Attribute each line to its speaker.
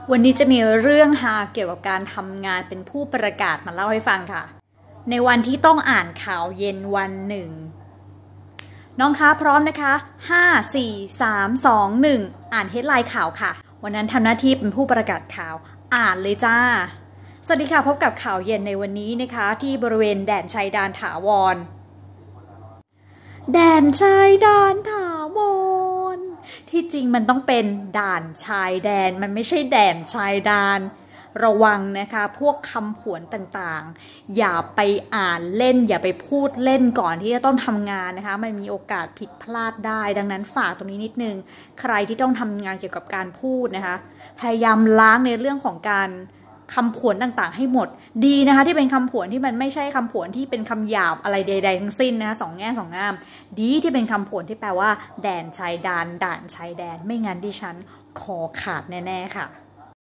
Speaker 1: วันนี้จะมีเรื่องฮาเกี่ยวกับการทำงานเป็นผู้ประกาศมาเล่าให้ฟังค่ะในวันที่ต้องอ่านข่าวเย็นวันหนึ่งน้องคะพร้อมนะคะ5 4 3 2 1อ่านเฮดไลน์ข่าวค่ะวันนั้นทำหน้าที่เป็นผู้ประกาศข่าวอ่านเลยจ้าสวัสดีค่ะพบกับข่าวเย็นในวันนี้นะคะที่บริเวณแดนชายแดนถาวรแดนชายแดนถาวรที่จริงมันต้องเป็นด่านชายแดนมันไม่ใช่แดนชายแดนระวังนะคะพวกคำผวนต่างๆอย่าไปอ่านเล่นอย่าไปพูดเล่นก่อนที่จะต้องทำงานนะคะมันมีโอกาสผิดพลาดได้ดังนั้นฝากตรงนี้นิดนึงใครที่ต้องทำงานเกี่ยวกับการพูดนะคะพยายามล้างในเรื่องของการคำผวนต่างๆให้หมดดีนะคะที่เป็นคำผวนที่มันไม่ใช่คำผวนที่เป็นคำหยาบอะไรใดๆทั้งสิ้นนะคะสองแง่สองงามดีที่เป็นคำผวนที่แปลว่าแดนชายแดนด่านชายแดนไม่งั้นดิฉันคอขาดแน่ๆค่ะ